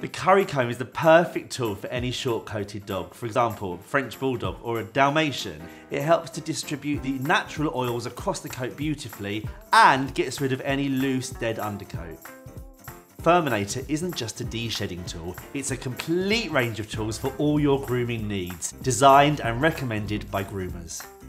The Curry Comb is the perfect tool for any short-coated dog, for example, a French Bulldog or a Dalmatian. It helps to distribute the natural oils across the coat beautifully and gets rid of any loose, dead undercoat. FURminator isn't just a de-shedding tool, it's a complete range of tools for all your grooming needs, designed and recommended by groomers.